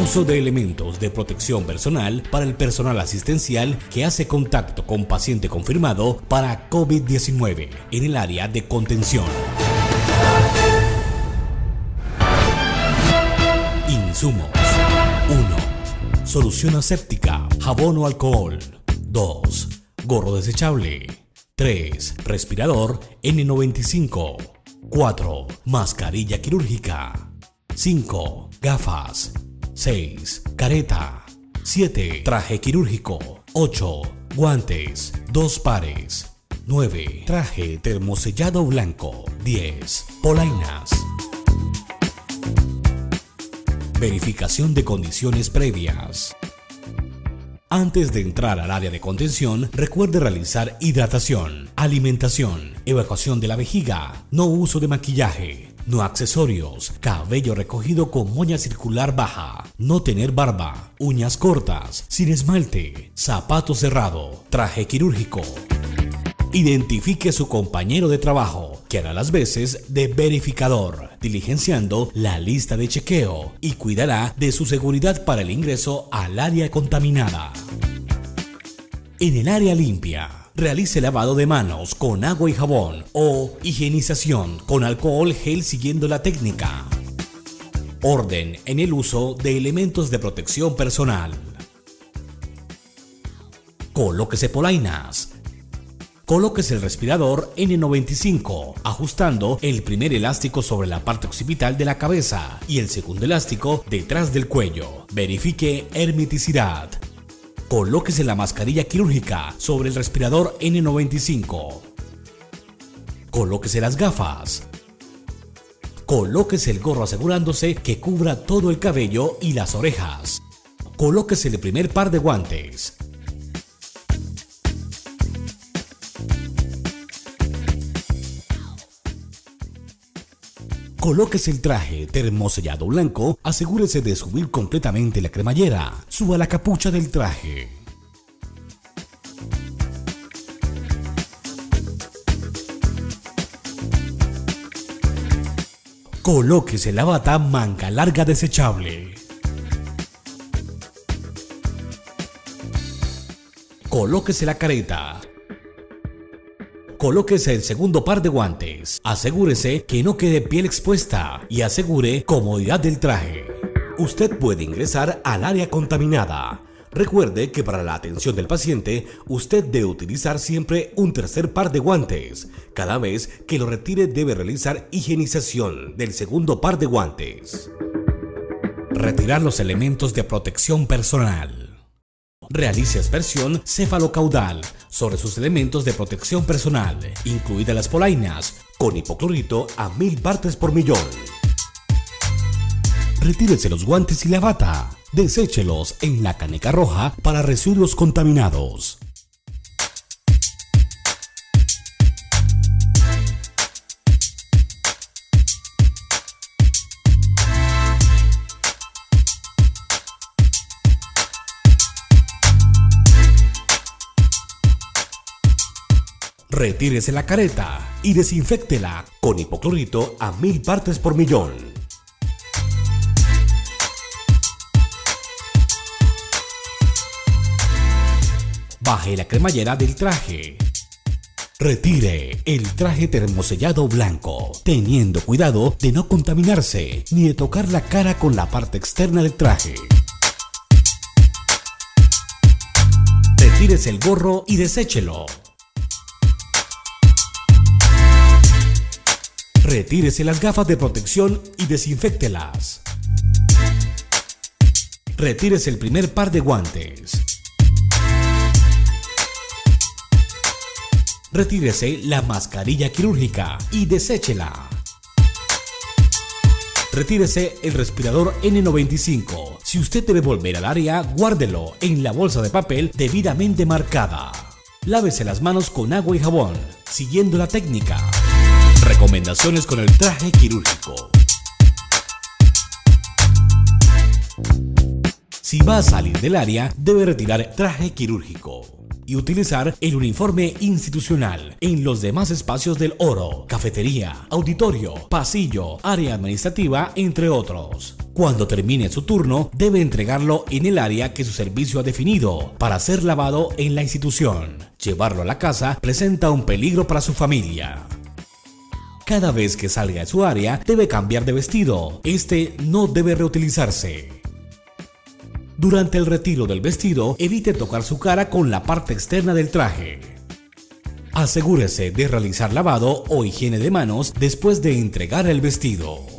Uso de elementos de protección personal para el personal asistencial que hace contacto con paciente confirmado para COVID-19 en el área de contención. Insumos. 1. Solución aséptica, jabón o alcohol. 2. Gorro desechable. 3. Respirador N95. 4. Mascarilla quirúrgica. 5. Gafas. 6. Careta. 7. Traje quirúrgico. 8. Guantes, 2 pares. 9. Traje termosellado blanco. 10. Polainas. Verificación de condiciones previas. Antes de entrar al área de contención, recuerde realizar hidratación, alimentación, evacuación de la vejiga, no uso de maquillaje, no accesorios, cabello recogido con moña circular baja, no tener barba, uñas cortas, sin esmalte, zapato cerrado, traje quirúrgico. Identifique a su compañero de trabajo, que hará las veces de verificador, diligenciando la lista de chequeo y cuidará de su seguridad para el ingreso al área contaminada. En el área limpia, realice lavado de manos con agua y jabón o higienización con alcohol gel siguiendo la técnica. Orden en el uso de elementos de protección personal. Colóquese polainas. Colóquese el respirador N95, ajustando el primer elástico sobre la parte occipital de la cabeza y el segundo elástico detrás del cuello. Verifique hermeticidad. Colóquese la mascarilla quirúrgica sobre el respirador N95. Colóquese las gafas. Colóquese el gorro asegurándose que cubra todo el cabello y las orejas. Colóquese el primer par de guantes. Colóquese el traje termosellado blanco, asegúrese de subir completamente la cremallera, suba la capucha del traje. Colóquese la bata manga larga desechable. Colóquese la careta. Colóquese el segundo par de guantes. Asegúrese que no quede piel expuesta y asegure comodidad del traje. Usted puede ingresar al área contaminada. Recuerde que para la atención del paciente, usted debe utilizar siempre un tercer par de guantes. Cada vez que lo retire debe realizar higienización del segundo par de guantes. Retirar los elementos de protección personal. Realice aspersión cefalocaudal sobre sus elementos de protección personal, incluidas las polainas, con hipoclorito a 1000 partes por millón. Retírese los guantes y la bata. Deséchelos en la caneca roja para residuos contaminados. Retírese la careta y desinféctela con hipoclorito a 1000 partes por millón. Baje la cremallera del traje. Retire el traje termosellado blanco, teniendo cuidado de no contaminarse ni de tocar la cara con la parte externa del traje. Retírese el gorro y deséchelo. Retírese las gafas de protección y desinféctelas. Retírese el primer par de guantes. Retírese la mascarilla quirúrgica y deséchela. Retírese el respirador N95. Si usted debe volver al área, guárdelo en la bolsa de papel debidamente marcada. Lávese las manos con agua y jabón, siguiendo la técnica. Recomendaciones con el traje quirúrgico. Si va a salir del área, debe retirar traje quirúrgico. y utilizar el uniforme institucional en los demás espacios del oro, cafetería, auditorio, pasillo, área administrativa, entre otros. Cuando termine su turno, debe entregarlo en el área que su servicio ha definido para ser lavado en la institución. Llevarlo a la casa presenta un peligro para su familia. Cada vez que salga de su área, debe cambiar de vestido. Este no debe reutilizarse. Durante el retiro del vestido, evite tocar su cara con la parte externa del traje. Asegúrese de realizar lavado o higiene de manos después de entregar el vestido.